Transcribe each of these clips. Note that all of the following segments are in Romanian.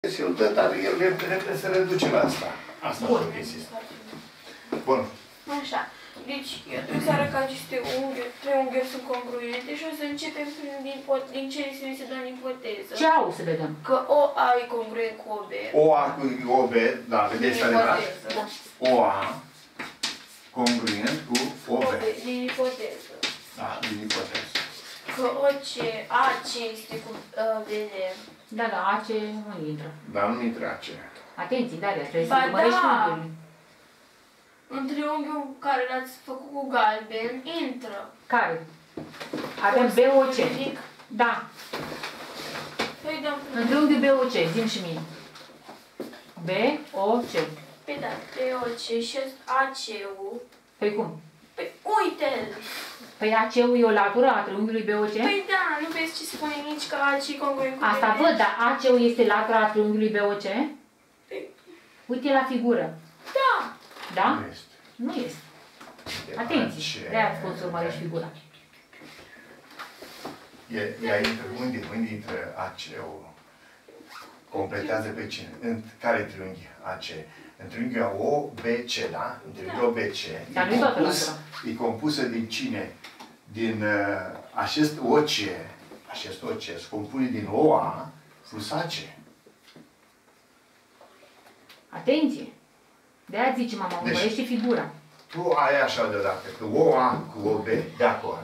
îl dă, dar el repede se reduce la asta. Asta Bun. Bun. Așa. Deci, eu trebuie să arăt că aceste triunghiuri sunt congruente și o să începem din ce ne se dă în ipoteză. Ce au să vedem? Că OA e congruent cu OB. OA cu OB, da, vedeți adevărat? Da. OA congruent cu OB. Din ipoteză. Da, din ipoteză. Că AC este cu BD. Da, da, AC nu intră. Dar nu intră aceea. Atenție, Daria, trebuie să Ba urmărești da. unghiurile. În triunghiul care l-ați făcut cu galben, intră. Care? Avem BOC. Ridic. Da. Păi dăm În triunghiul BOC, zi și mie. BOC. Păi da, POC și AC-ul. Păi cum? Păi uite-l! Păi AC-ul e o latură a triunghiului BOC? Păi da, nu vezi ce spune nici că AC e congruent cu Asta BD? văd, dar AC-ul este latura a triunghiului BOC? Păi, Uite la figură. da! Da? Nu este. Nu este. E Atenție, de-aia ați fost să urmărești figura. Ea intră, unde intră AC-ul? Completează pe cine? În care triunghi AC? În triunghiul OBC, da? În triunghiul OBC. Dar nu-i toată latura. E compusă din cine? Din acest OC. Acest OC se compune din OA plus AC. Atenție! De-aia zice mama, Deci- urmărește figura. Tu ai așa deodată, că OA cu OB, de acord.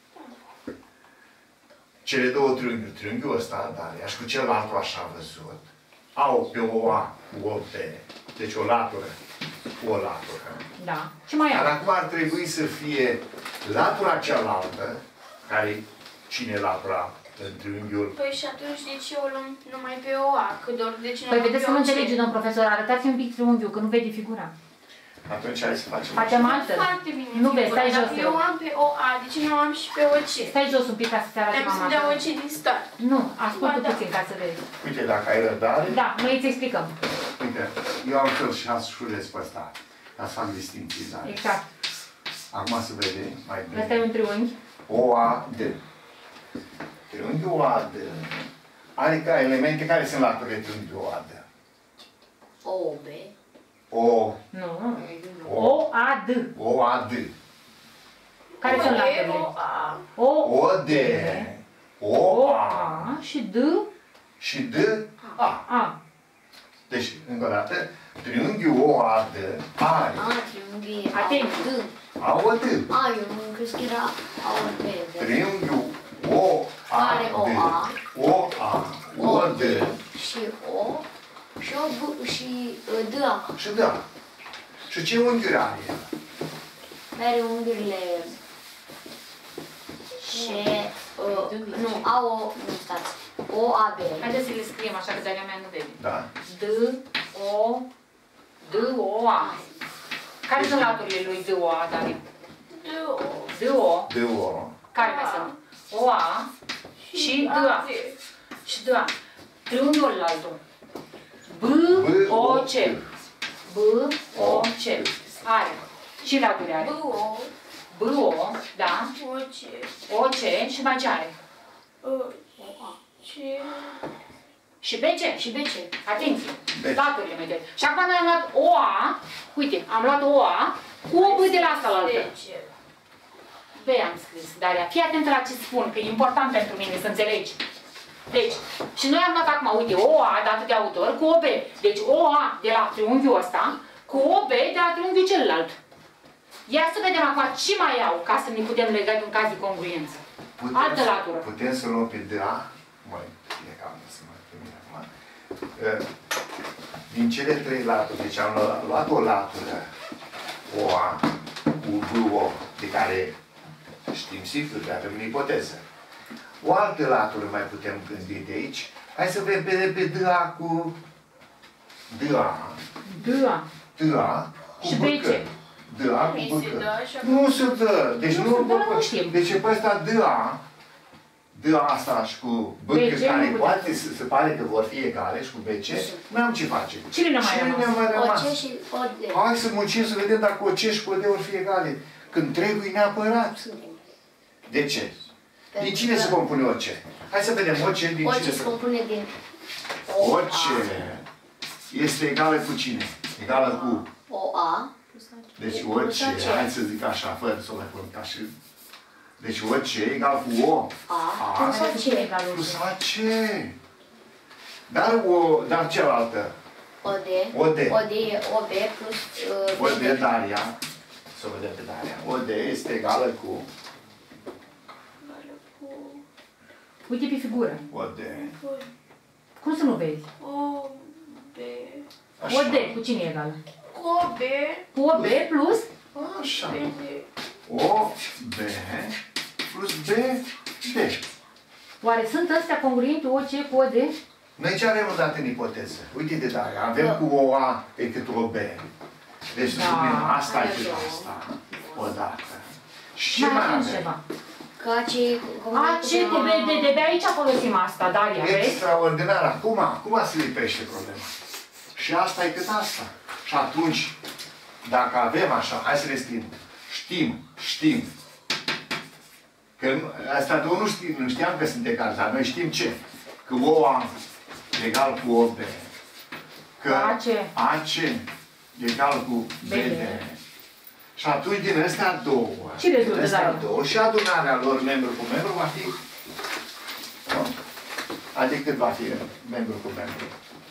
Cele două triunghiuri, triunghiul ăsta, Daria, și cu celălalt așa văzut, au pe OA cu OB, deci o latură, o latură. Da. Ce mai Dar am? acum ar trebui să fie latura cealaltă, care cine e latura în triunghiul? Păi și atunci de ce o luăm numai pe OA? Că doar de ce nu Păi luăm vedeți pe că nu OC? înțelege, domn profesor, arătați un pic triunghiul, că nu vede figura. Atunci hai să facem Facem așa. altfel. Foarte bine. Nu vezi, figura. stai jos. Dacă eu am pe OA, de ce nu am și pe OC? Stai jos un pic ca să te arate Am să mama. dea OC din start. Nu, ascultă Ba da. puțin ca să vezi. Uite, dacă ai răbdare, Da, noi îți explicăm. uite, eu am fel și șurez pe ăsta, ca să fac distinții, da? Exact. Acum se vede mai bine. Ăsta e un triunghi. OAD. Triunghiul OAD are ca elemente care sunt laturile triunghiului OAD. OB. Nu. OAD. OAD. Care sunt laturile? OA. OD. OA. OA și D. Și DA. A. Deci, încă o dată, triunghiul OAD are Triunghi Atenție. AOD. Eu nu crezi că era AOD. Triunghiul OAD. Are OA. OA. OD. Și O. Și O și DA. Și da. Și ce unghiuri are el? Are unghiurile și nu, nu stați. OAB. Haideți să le scriem așa că de-aia mea nu vede. Da. D-O-A. Care sunt laturile lui D-O-A, Daria? D-O. DO. Care mai sunt? O-A și D-A. Și D-A. Triunghiul altul. B-O-C. B-O-C. Are. Și laturi are. BO. B-O, da. OC. O-C și mai ce are? C. Și BC. Și BC. Atenție. Deci. Laturile mele. Și acum noi am luat OA. Uite, am luat OA cu o B de la asta la altă. B am scris, Daria. Fii atentă la ce spun, că e important pentru mine să înțelegi. Deci, și noi am luat acum, uite, OA dată de autor cu OB. Deci OA de la triunghiul ăsta cu OB de la triunghiul celălalt. Ia să vedem acum ce mai au ca să ne putem lega în caz de congruență. Altă latură. Putem să luăm pe DA. Mai, e cam să mă termin acum. Din cele trei laturi, deci am luat o latură OA cu BO, de care știm sigur că avem în ipoteză. O altă latură mai putem gândi de aici. Hai să vedem pe DA cu DA. Da. DA cu Și BC. BC. DA cu Îi se BC. dă și Nu se dă. Deci Nu nu se dă, nu știm. Deci pe ăsta DA. DA asta și cu BC, BC care nu poate să se pare că vor fi egale și cu BC, nu am ce face. Cine ne-a mai Cine rămas? ne-a mai rămas? OC și OD. Hai să muncim să vedem dacă OC și cu OD vor fi egale. Când trebuie neapărat. De ce? Din cine se compune OC? Hai să vedem OC din OC cine se compune din OC este egală cu cine? Egală cu... OA. Deci OC, hai să zic așa, fără să o mai pun ca și... Deci OC egal cu O. A. Plus AC. Plus AC. Dar cealaltă. OD. OD. OD e OB plus OD, Daria. Să o vedem pe Daria. OD este egală cu... Uite pe figură. OD. Cum să nu vezi? O, B. Așa. OD, cu cine e egală? Cu O, B. Cu OB plus? Așa. B, D. O, B, plus B, D. Oare sunt astea congruente OC cu OD? Noi ce avem odată în ipoteză? Uite de Daria, avem cu OA e cât OB. Deci să spunem, asta e cât asta. Odată. Și ce mai avem avem? ceva. Că AC AC de aici folosim asta, Daria, vezi? Extraordinar. Acum se lipește problema. Și asta e cât asta. Și atunci, dacă avem așa, hai să le știm. Că astea două nu știam că sunt egale, dar noi știm ce? Că OA egal cu OB. Că AC egal cu BD. Și atunci din astea două. Ce rezultă, Daria? Și adunarea lor membru cu membru va fi... Adică cât va fi membru cu membru?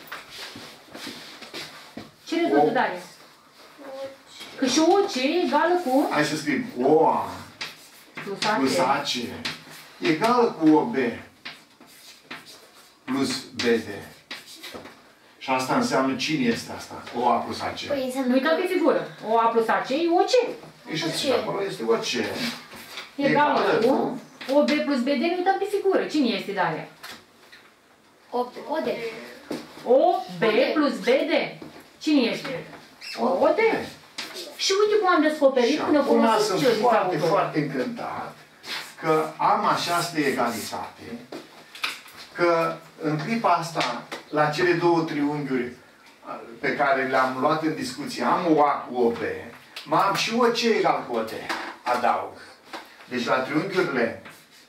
Ce rezultă, Daria? Că și OC e egală cu... Hai să scriem OA plus AC egală cu OB plus BD. Și asta înseamnă cine este asta? OA plus AC. Păi Nu înseamnă uităm pe figură. OA plus AC e OC. Și acolo este OC. Egală cu OB plus BD, nu uităm pe figură. Cine este, Daria? OD. OB plus BD. Cine este? OD. Și uite cum am descoperit Și când o acum folosim sunt și eu foarte, din foarte încântat că am această egalitate, că în clipa asta, la cele două triunghiuri pe care le-am luat în discuție, am OA cu OB, mai am și OC egal cu OD, adaug. Deci la triunghiurile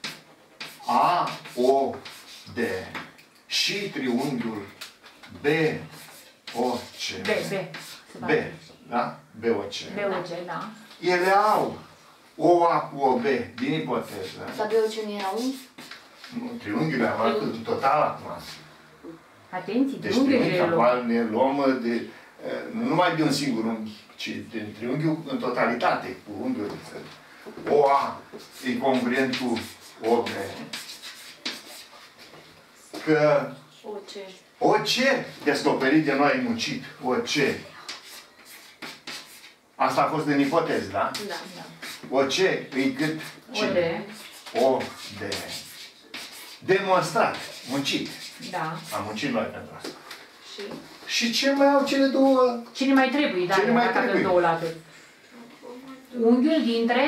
AOD și triunghiul BOC, B, da? BOC. BOC, da. Ele au OA cu OB din ipoteză. La BOC nu era unghi? Nu, triunghiurile am luat în total acum. Atenție, Deci triunghiurile triunghiul luăm. acum ne luăm de, nu numai de un singur unghi, ci din triunghiul în totalitate, cu unghiul. OA e congruent cu OB. Că OC, descoperit de noi, muncit, OC. Asta a fost în ipoteză, da? Da. OC e cât ce? OD. OD. Demonstrat, muncit. Da. Am muncit noi pentru asta. Și ce mai au cele două? Cine mai trebuie, da? Cine mai dacă trebuie? avem două laturi. Unghiul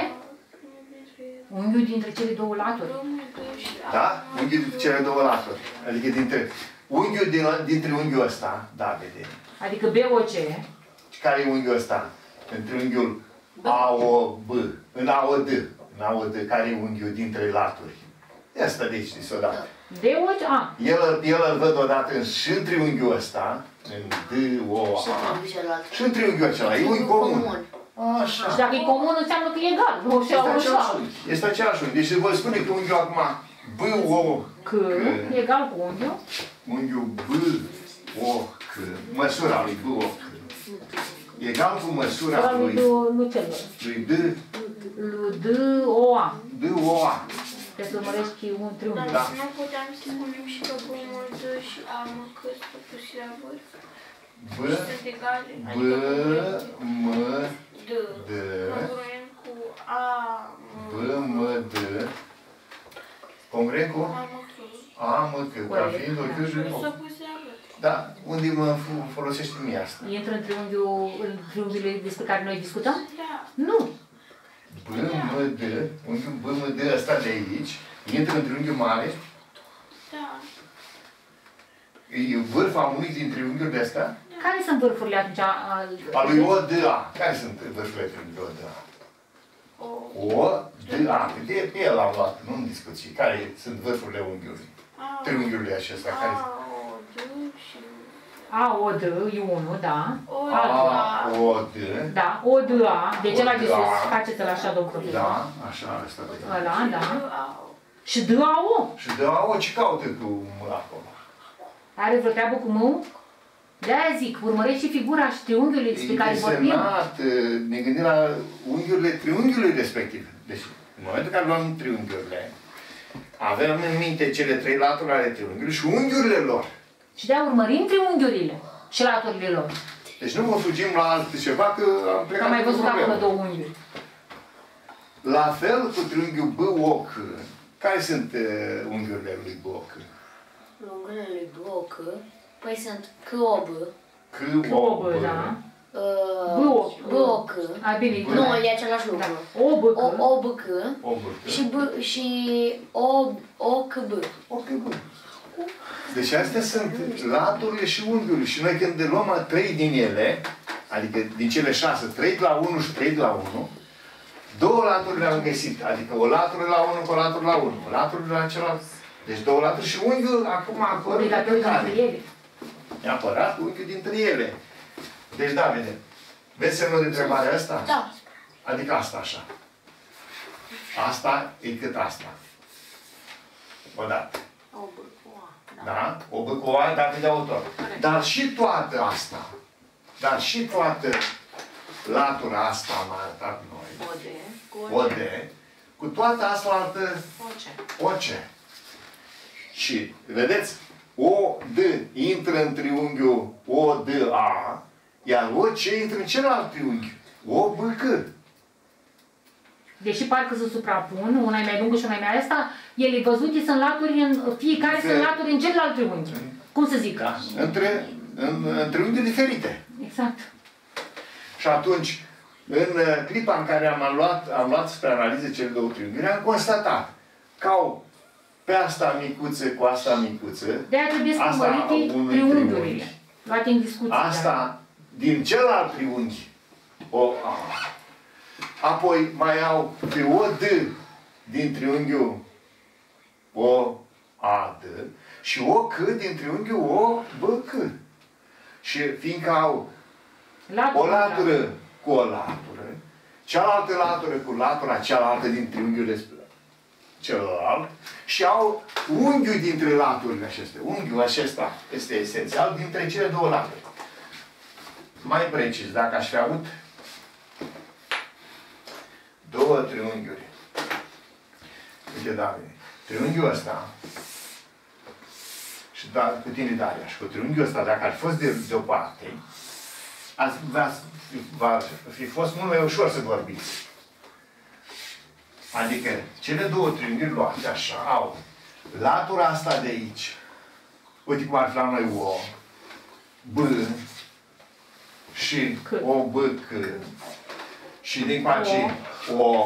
dintre cele două laturi. Da? Unghiul dintre cele două laturi. Adică unghiul dintre unghiul ăsta, da, vede. Adică BOC. Care e unghiul ăsta? Între unghiul AOB. În AOD, care e unghiul dintre laturi? Asta de aici, odată. DOC, a. El îl văd odată și în triunghiul ăsta, în DOA. Și în triunghiul acela, e unghi comun. Așa. Și dacă e comun, înseamnă că e egal. Nu Este același unghi. Este același unghi. Deci vă spune că unghiul acum BOC. Egal cu unghiul. Unghiul BOC. Măsura lui BOC. Egal cu măsura lui DOA. DOA. Trebuie să urmărești un triunghi. Dar nu puteam să spunem și că B-mult și A măcăs pus la vârf. Sunt egale. D. Congruent cu A. BMD. Congruent cu A măcă. Ca fiind o cârjă. S-a pus la vârf. Da, unde mă folosești mie asta? Intră în triunghiurile despre care noi discutăm? Da. Nu. BMD, unghiul BMD ăsta de aici, intră în triunghiul mare, Da. e vârfa unui din triunghiuri de astea, Care sunt vârfurile atunci? a lui ODA. Care sunt vârfurile triunghiului ODA? ODA. De el am luat, nu în discuții. Care sunt vârfurile unghiului? Triunghiurile acestea. Care A, O, D A, O, D, e 1, da. A, O, D. Da, O, D, A. Deci ăla de O, D, sus, A. faceți-l așa, domnul profesor. Da, așa, asta. Ăla, da. Și D, A, O. Și de A, ce caută cu mâna acolo? Are vreo treabă cu mău? De-aia zic, urmărești și figura și triunghiul despre care vorbim. Desenat, ne gândim la unghiurile triunghiului respectiv. Deci, în momentul în care luăm triunghiurile, avem în minte cele 3 laturi ale triunghiului și unghiurile lor. Și de-aia urmărim triunghiurile și laturile lor. Deci nu mă fugim la altceva, că am plecat Am mai cu văzut problemă. acolo 2 unghiuri. La fel cu triunghiul B-O-C. Care sunt unghiurile lui B-O-C? Unghiurile lui Boc, păi sunt C-O-B, C-O-B. Da. B-O-C. A, bine. Nu, e același lucru. O-B-C. O-B-C O-B-C. și O-C-B. O-C-B. Deci astea sunt laturile și unghiurile. Și noi când luăm 3 din ele, adică din cele 6, 3 la 1 și 3 la 1, 2 laturi le-am găsit. Adică o latură la 1 cu o latură la 1. O latură la celălalt. Deci 2 laturi și unghiul acum acolo. Obligatoriu dintre ele. Neapărat unghiul dintre ele. Deci da, vedem. Vezi semnul de întrebare asta? Da. Adică asta așa. Asta e cât asta. Odată. O-B cu A. Da? O băcoa dată de autor. Dar și toată asta, dar și toată latura asta am arătat noi, O D, cu toată asta altă O C. Și, vedeți, O D intră în triunghiul O D A, iar O C intră în celălalt triunghi, O B C. Deși parcă se suprapun, una e mai lungă și una e mai asta, ele văzute sunt laturi în, fiecare sunt laturi în celălalt triunghi. Cum să zic? Da? În triunghi diferite. Exact. Și atunci, în clipa în care am luat spre analiză cele 2 triunghiuri, am constatat că au pe asta micuță cu asta micuță. De-aia trebuie să urmărite triunghiurile. Luate în discuție. Asta din celălalt triunghi, o A. Apoi mai au pe O D din triunghiul O A D și O C din triunghiul O B C. Și fiindcă au o latură cu o latură, cealaltă latură cu latura cealaltă din triunghiul celălalt și au unghiul dintre laturile acestea. Unghiul acesta este esențial dintre cele 2 laturi. Mai precis, dacă aș fi avut 2 triunghiuri. Uite, David, triunghiul ăsta și da, cu tine, Daria, și cu triunghiul ăsta, dacă ar fi fost de o parte, va fi fost mult mai ușor să vorbiți. Adică, cele 2 triunghiuri luate așa, au latura asta de aici. Uite cum ar fi la noi O, B și O, B, C. Și din coace O,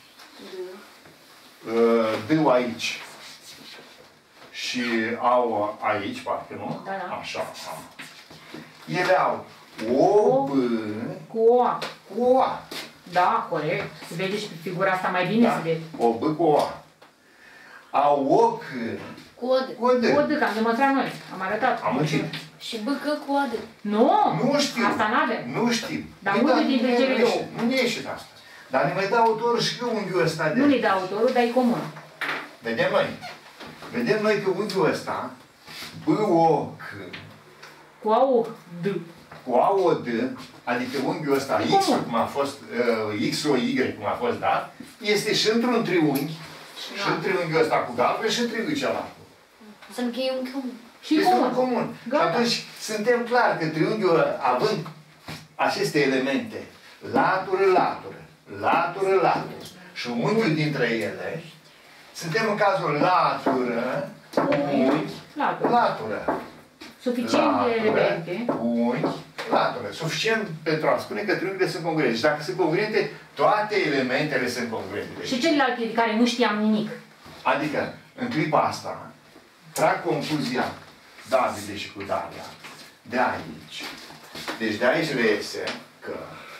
D aici. Și au aici, parcă, nu? Da, da. Așa. Ele au O, B cu O A. cu O A. Da, corect. Se vede și pe figura asta mai bine, Da? se vede. O, B cu O A. Au O, C Cu O D. cu O D. O D, că am demonstrat noi. Am arătat. Am muncit. Și B-C cu O D. Nu! Nu știu. Asta n-avem. Nu știu. Dar unul dintre cele 2. Nu ne ieșit asta. Dar ne mai dă autorul și că unghiul ăsta de... Nu ne dă autorul, dar e comun. Vedem noi. Vedem noi că unghiul ăsta, B-O-C, Cu A, O, D. cu A-O-D, adică unghiul ăsta X, cum a fost, X-O-Y, cum a fost dat, este și într-un triunghi, și în triunghiul ăsta cu galben și în triunghiul celălalt. Să încheie un comun. Și este comun. un comun. Și atunci suntem clar că triunghiul, având aceste elemente, latură, latură, latură, latură, și un unghi dintre ele, suntem în cazul latură, unghi, latură. Suficient de elemente. Unghi, latură. Suficient pentru a spune că triunghiile sunt congruente. Și dacă sunt congruente, toate elementele sunt congruente. Și celelalte de care nu știam nimic. Adică, în clipa asta, trag concluzia Davide și cu Daria de aici. Deci de aici reiese că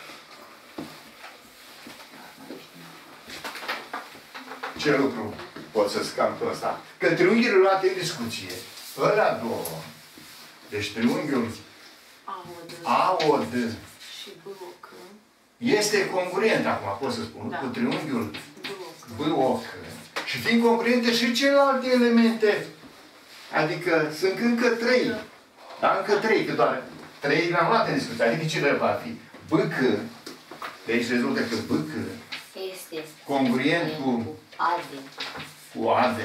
ce lucru pot să scap pe ăsta? Că triunghiile luate în discuție, ăla două, deci triunghiul AOD Și BOC. este congruent, acum pot să spun, Da. cu triunghiul BOC. Și fiind congruente și celelalte elemente. Adică sunt încă 3. Da? Încă 3, că doar 3 le-am luat în discuție. Adică cine va fi? BC. De aici rezultă că BC Este congruent cu AD.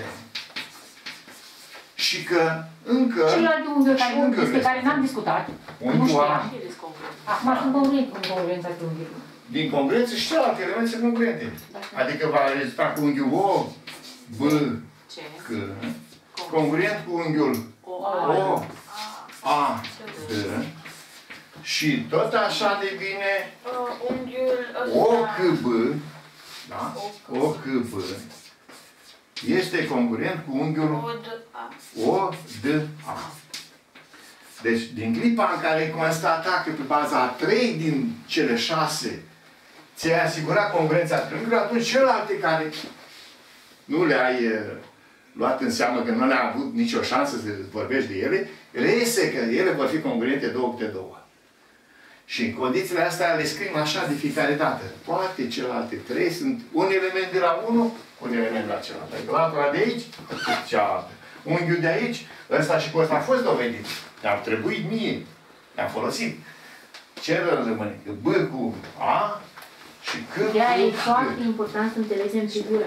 Și că încă... Celelalte unghiuri și unghiurile despre care n-am discutat, nu unghiul A, știam. Și descongruent. Acum sunt congruent cu congruența triunghiului. din congruență și celelalte elemente sunt congruente. Adică va rezulta cu unghiul O, B, Ce? C, congruent cu unghiul O, A, D, și tot așa de bine Unghiul O, ăsta. C, B, da? O, C, B, este congruent cu unghiul ODA. O, D, A. Deci, din clipa în care ai constatat că pe baza a 3 din cele 6 ți-ai asigurat congruența triunghiului, atunci celelalte care nu le-ai luat în seamă, că nu le-ai avut nicio șansă să vorbești de ele, reiese că ele vor fi congruente 2 câte 2. Și în condițiile astea le scrim așa de fiecare dată. Toate celelalte 3 sunt un element de la 1 cu un element de la celălalt. Adică latura de aici, cealaltă. Unghiul de aici, ăsta și cu ăsta a fost dovedit. Dar trebuit mie. Le-am folosit. Ce rămâne? Că B cu A și C De aia e cu foarte D. important să înțelegem figură.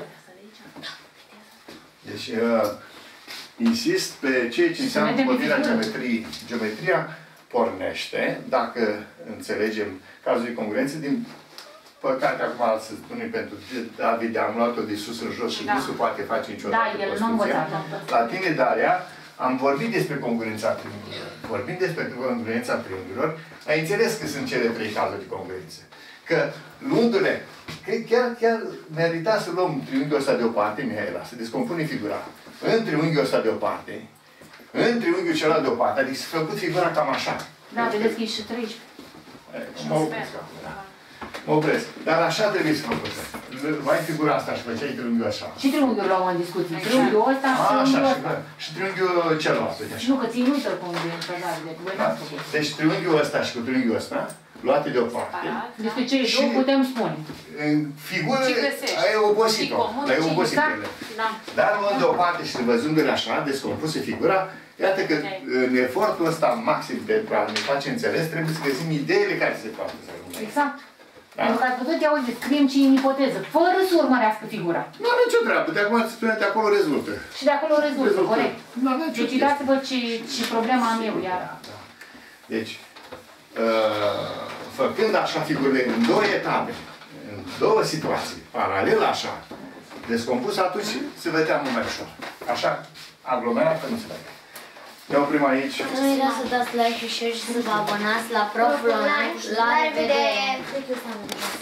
Deci, insist pe ceea ce înseamnă vedem potriva figură. geometriei. Geometria pornește, dacă înțelegem cazul de congruență, din păcate, acum să spunem pentru David, am luat-o de sus în jos și Da. nu se poate face niciodată. Da, el nu construcția. învățat. La tine, Daria, am vorbit despre congruența triunghiilor. Vorbind despre congruența triunghiilor, ai înțeles că sunt cele 3 cazuri de congruență. Că luându-le, chiar merita să luăm triunghiul ăsta deoparte, Mihaela, să descompune figura. În triunghiul ăsta deoparte, în triunghiul celălalt deoparte, adică s-a făcut figura cam așa. Da, vedeți că e și 13. Mă opresc acum, da. Mă opresc. Dar așa trebuie să făcut. Vai figura asta și făceai triunghiul așa. Și triunghiul luăm în discuție. Triunghiul ăsta și Așa, triunghiul și, ăsta. și triunghiul celălalt. uite așa. Și nu, că ții nu-i congruența, da, de voi Da? n-ați făcut. Deci triunghiul ăsta și cu triunghiul ăsta, luate deoparte, Despre cei Și- două putem spune. în figură, Ce găsești? ai obosit-o. Și comun, Ai și obosit exact. ele. Da. Dar luând deoparte și văzându-le așa, descompuse figura, iată că în efortul ăsta maxim pentru a ne face înțeles, trebuie să găsim ideile care se poate să rămână. Exact. Da? Pentru că ați văzut, ia uite, scriem ce e în ipoteză, fără să urmărească figura. Nu are nicio treabă, de acum se spune de acolo rezultă. Și de acolo rezultă, corect. Nu avea nicio Deci chestie. uitați-vă ce problema am eu, iar. Da. Deci, făcând așa figurile în 2 etape, în 2 situații, paralel așa, descompus, atunci se vedea mult mai ușor. Așa, aglomerat, că nu se vedea. Ne oprim aici. Nu uitați să dați like și share și să vă abonați la Prof. La revedere!